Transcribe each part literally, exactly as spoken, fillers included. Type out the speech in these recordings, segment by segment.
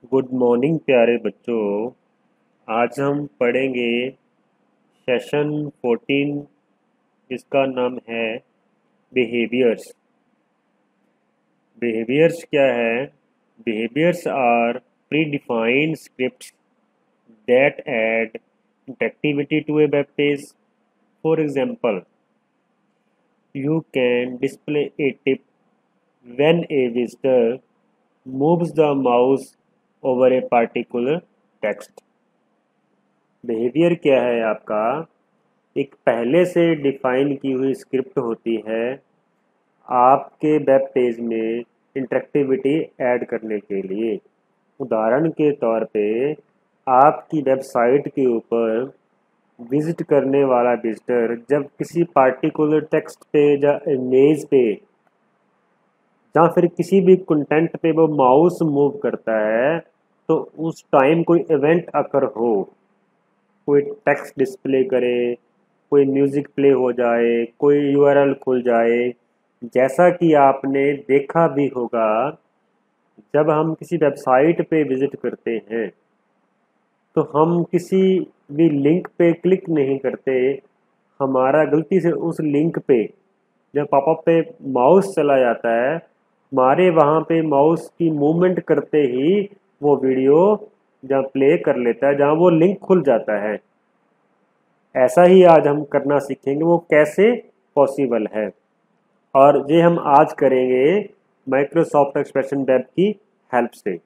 Good morning प्यारे बच्चों। आज हम पढ़ेंगे सेशन फोर्टीन, जिसका नाम है बिहेवियर्स। बिहेवियर्स क्या है? Behaviours are predefined scripts that add interactivity to a web page. For example, you can display a tip when a visitor moves the mouse over a particular text। Behaviour क्या है आपका? एक पहले से define की हुई script होती है आपके वेब पेज में इंटरेक्टिविटी ऐड करने के लिए। उदाहरण के तौर पे आपकी वेबसाइट के ऊपर विजिट करने वाला विजिटर जब किसी पार्टिकुलर टेक्स्ट पे या इमेज पे या फिर किसी भी कंटेंट पे वो माउस मूव करता है तो उस टाइम कोई इवेंट अकर हो, कोई टेक्स्ट डिस्प्ले करे, कोई म्यूज़िक प्ले हो जाए, कोई यूआरएल खुल जाए। जैसा कि आपने देखा भी होगा, जब हम किसी वेबसाइट पे विज़िट करते हैं तो हम किसी भी लिंक पे क्लिक नहीं करते। हमारा गलती से उस लिंक पे जब पॉपअप पे माउस चला जाता है, हमारे वहाँ पे माउस की मूवमेंट करते ही वो वीडियो जहाँ प्ले कर लेता है, जहाँ वो लिंक खुल जाता है। ऐसा ही आज हम करना सीखेंगे, वो कैसे पॉसिबल है। और ये हम आज करेंगे माइक्रोसॉफ्ट एक्सप्रेशन वेब की हेल्प से।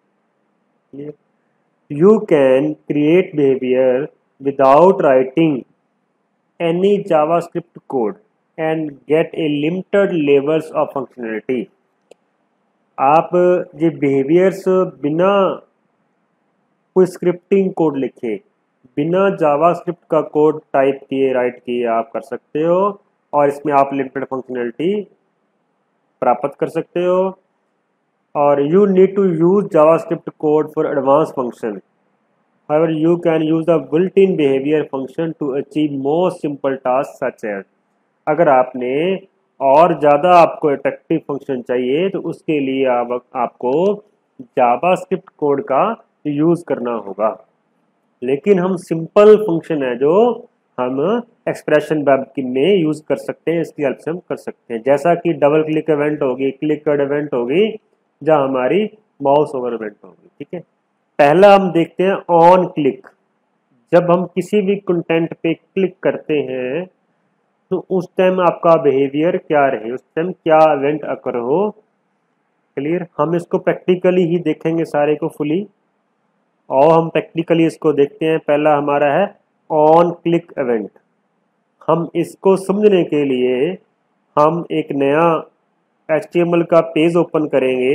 You can create behaviour without writing any JavaScript code and get a limited levels of functionality. आप ये बिहेवियर्स बिना कोई स्क्रिप्टिंग कोड लिखे, बिना जावास्क्रिप्ट का कोड टाइप किए, राइट किए आप कर सकते हो, और इसमें आप लिमिटेड फंक्शनलिटी प्राप्त कर सकते हो। और you need to use JavaScript code for advance function. However, you can use the built-in behavior function to achieve more simple tasks such as, अगर आपने और ज़्यादा आपको अट्रैक्टिव फंक्शन चाहिए तो उसके लिए आप, आपको जावास्क्रिप्ट कोड का यूज़ करना होगा। लेकिन हम सिंपल फंक्शन है जो हम एक्सप्रेशन वेब में यूज़ कर सकते हैं, इसकी हेल्प से हम कर सकते हैं। जैसा कि डबल क्लिक इवेंट होगी, क्लिक कार्ड इवेंट होगी, जहाँ हमारी माउस ओवर इवेंट होगी। ठीक है, पहला हम देखते हैं ऑन क्लिक। जब हम किसी भी कंटेंट पे क्लिक करते हैं तो उस टाइम आपका बिहेवियर क्या रहे, उस टाइम क्या इवेंट अकर हो। क्लियर? हम इसको प्रैक्टिकली ही देखेंगे सारे को फुली, और हम प्रैक्टिकली इसको देखते हैं। पहला हमारा है ऑन क्लिक इवेंट। हम इसको समझने के लिए हम एक नया एच टी एम एल का पेज ओपन करेंगे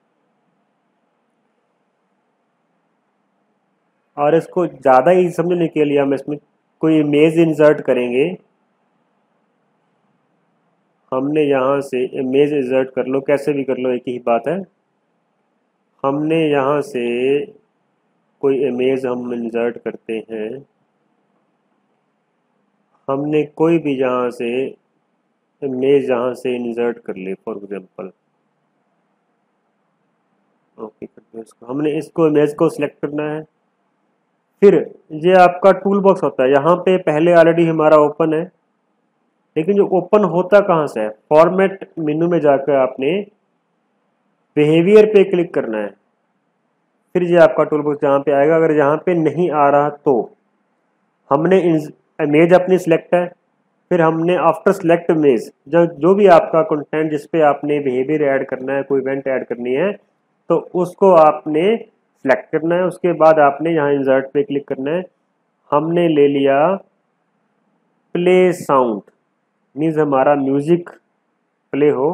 और इसको ज़्यादा ही समझने के लिए हम इसमें कोई इमेज इंसर्ट करेंगे। हमने यहाँ से इमेज इंसर्ट कर लो, कैसे भी कर लो, एक ही बात है। हमने यहाँ से कोई इमेज हम इंसर्ट करते हैं, हमने कोई भी यहाँ से इमेज यहाँ से इंसर्ट कर ली, फॉर एग्जांपल। ओके, इसको हमने इसको इमेज को सिलेक्ट करना है। फिर ये आपका टूल बॉक्स होता है, यहाँ पे पहले ऑलरेडी हमारा ओपन है, लेकिन जो ओपन होता कहाँ से है? फॉर्मेट मेनू में जाकर आपने बिहेवियर पे क्लिक करना है। फिर ये आपका टूल बॉक्स यहाँ पे आएगा। अगर यहाँ पे नहीं आ रहा तो हमने इमेज अपनी सिलेक्ट है, फिर हमने आफ्टर सेलेक्ट इमेज जो जो भी आपका कंटेंट जिस पे आपने बिहेवियर ऐड करना है, कोई इवेंट ऐड करनी है, तो उसको आपने सेलेक्ट करना है। उसके बाद आपने यहाँ इंसर्ट पे क्लिक करना है। हमने ले लिया प्ले साउंड, मीन्स हमारा म्यूजिक प्ले हो,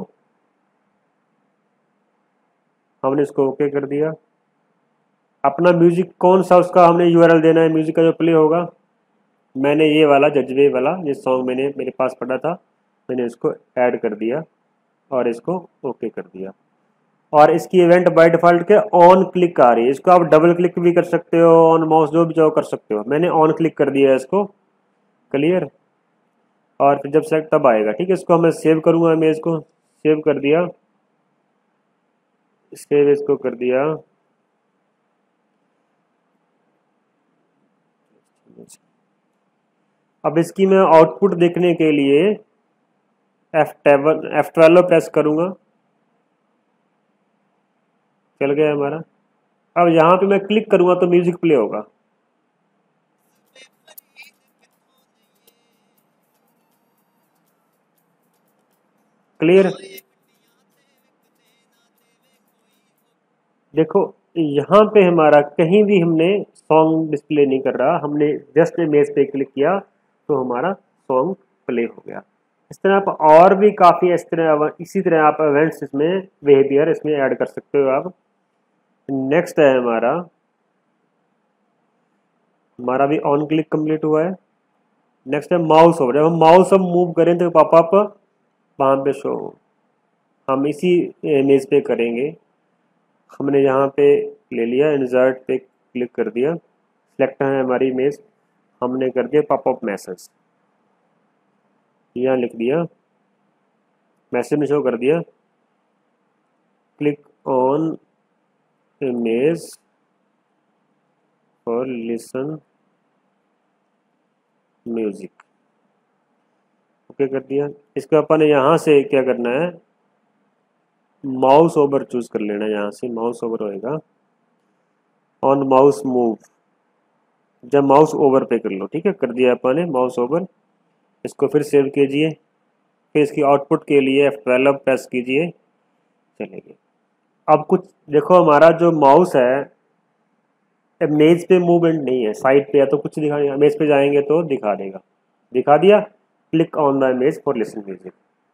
हमने इसको ओके कर दिया। अपना म्यूजिक कौन सा, उसका हमने यूआरएल देना है म्यूजिक का जो प्ले होगा। मैंने ये वाला जज्बे वाला ये सॉन्ग मैंने मेरे पास पड़ा था, मैंने इसको ऐड कर दिया और इसको ओके कर दिया। और इसकी इवेंट बाय डिफॉल्ट के ऑन क्लिक आ रही है। इसको आप डबल क्लिक भी कर सकते हो, ऑन माउस जो भी चाहो कर सकते हो। मैंने ऑन क्लिक कर दिया है इसको। क्लियर? और फिर जब सेलेक्ट तब आएगा। ठीक है, इसको मैं सेव करूंगा, इमेज को सेव कर दिया, सेव इसको कर दिया। अब इसकी मैं आउटपुट देखने के लिए F table F twelve press करूँगा, चल गया हमारा। अब यहाँ पे मैं क्लिक करूँगा तो म्यूजिक प्ले होगा। क्लियर। देखो यहाँ पे हमारा कहीं भी हमने सॉन्ग डिस्प्ले नहीं कर रहा, हमने जस्ट इमेज पे क्लिक किया तो हमारा सॉन्ग प्ले हो गया। इस तरह आप और भी काफ़ी इस तरह इसी तरह आप इवेंट्स इसमें बिहेवियर इसमें ऐड कर सकते हो आप। नेक्स्ट है हमारा हमारा भी ऑन क्लिक कंप्लीट हुआ है। नेक्स्ट है माउस ओवर। जब हम माउस अब मूव करें तो पॉपअप वहाँ पे शो, हम इसी इमेज पे करेंगे। हमने यहाँ पे ले लिया, इंसर्ट पे क्लिक कर दिया, सिलेक्ट है हमारी इमेज, हमने कर दिया पॉपअप मैसेज, यहाँ लिख दिया, मैसेज में शो कर दिया, click on image for listen music, okay कर दिया। इसको अपन यहाँ से क्या करना है, माउस ओवर चूज कर लेना, यहाँ से माउस ओवर होएगा, ऑन माउस मूव, जब माउस ओवर पे कर लो, ठीक है, कर दिया अपन ने माउस ओवर। इसको फिर सेव कीजिए, फिर इसकी आउटपुट के लिए एफ ट्वेल्व प्रेस कीजिए, चलेगी। अब कुछ देखो, हमारा जो माउस है इमेज पे मूवमेंट नहीं है, साइड पे है तो कुछ दिखा नहीं, इमेज पे जाएंगे तो दिखा देगा, दिखा दिया। Click on the image for listen music,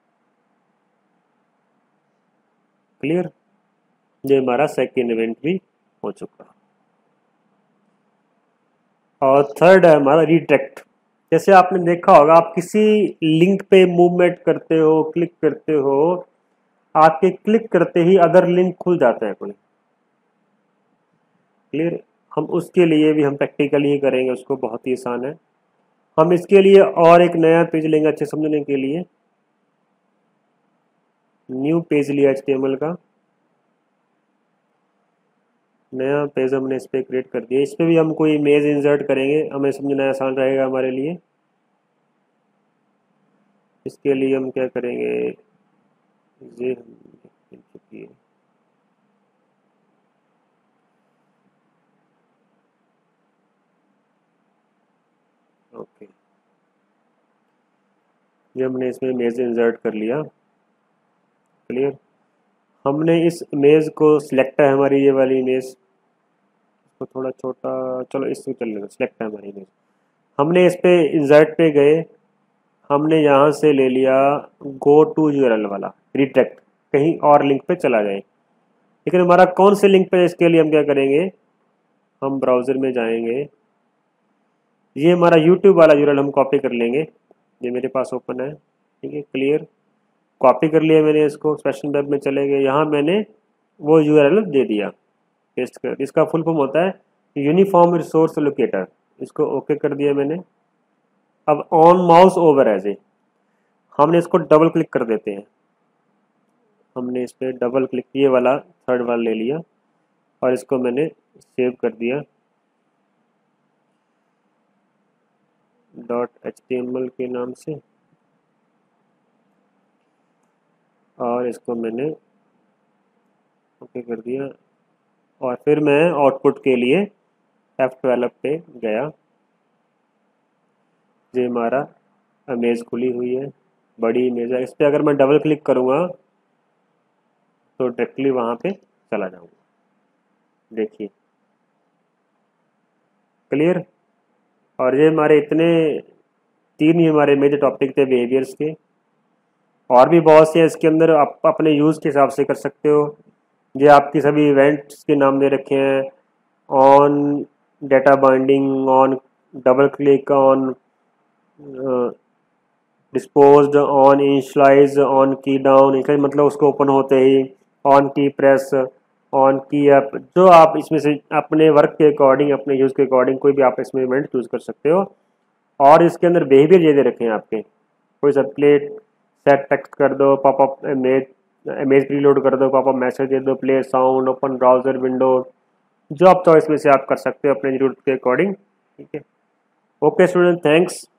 clear. ये हमारा सेकेंड इवेंट भी हो चुका। और थर्ड है हमारा रिट्रैक्ट। जैसे आपने देखा होगा, आप किसी लिंक पे मूवमेंट करते हो, क्लिक करते हो, आपके क्लिक करते ही अदर लिंक खुल जाता है कोई, क्लियर। हम उसके लिए भी हम प्रैक्टिकली ही करेंगे उसको, बहुत ही आसान है। हम इसके लिए और एक नया पेज लेंगे अच्छे समझने के लिए, न्यू पेज लिया एच टी एम एल का, नया पेज हमने इस पर क्रिएट कर दिया। इस पर भी हम कोई इमेज इंसर्ट करेंगे, हमें समझना आसान रहेगा हमारे लिए। इसके लिए हम क्या करेंगे, ये हम लिख चुकी है, ओके, ये हमने इसमें इमेज इंसर्ट कर लिया, क्लियर। हमने इस इमेज को सिलेक्ट है हमारी ये वाली इमेज, तो थोड़ा छोटा, चलो इसको चल लेगा, सिलेक्ट है हमारी इमेज। हमने इस पे इंसर्ट पे गए, हमने यहाँ से ले लिया गो टू यूआरएल वाला रिट्रैक्ट, कहीं और लिंक पे चला जाए। लेकिन हमारा कौन से लिंक पे, इसके लिए हम क्या करेंगे, हम ब्राउजर में जाएंगे, ये हमारा यूट्यूब वाला यूआरएल हम कॉपी कर लेंगे, ये मेरे पास ओपन है, ठीक है, क्लियर। कॉपी कर लिया मैंने इसको, सेशन वेब में चले गए, यहाँ मैंने वो यूआरएल दे दिया, पेस्ट कर। इसका फुल फॉर्म होता है यूनिफॉर्म रिसोर्स लोकेटर, इसको ओके कर दिया मैंने। अब on mouse over as a, हमने इसको डबल क्लिक कर देते हैं, हमने इस पर डबल क्लिक, ये वाला थर्ड वाला ले लिया और इसको मैंने सेव कर दिया dot H T M L के नाम से, और इसको मैंने ओके कर दिया। और फिर मैं आउटपुट के लिए एफ ट्वेल्व पे गया, ये हमारा इमेज खुली हुई है, बड़ी इमेज है। इस पर अगर मैं डबल क्लिक करूँगा तो डायरेक्टली वहाँ पे चला जाऊँगा, देखिए, क्लियर। और ये हमारे इतने तीन ही हमारे मेजर टॉपिक थे बिहेवियर्स के, और भी बहुत से इसके अंदर आप अपने यूज़ के हिसाब से कर सकते हो। ये आपकी सभी इवेंट्स के नाम दे रखे हैं, on data binding, on double click, on disposed, on initialize, on key down, इसका मतलब उसको ओपन होते ही, on key press, on key up, जो आप इसमें से अपने वर्क के अकॉर्डिंग, अपने यूज़ के अकॉर्डिंग कोई भी आप इसमें इवेंट चूज़ कर सकते हो। और इसके अंदर बिहेवियर ये दे रखे हैं आपके, कोई सा प्लेट सेट टेक्स्ट कर दो, पॉपअप इमेज इमेज प्रीलोड कर दो, पॉपअप मैसेज दे दो, play sound, open browser window, जो आप चॉइस में से आप कर सकते हो अपने जरूरत के अकॉर्डिंग, ठीक है। Okay student, thanks.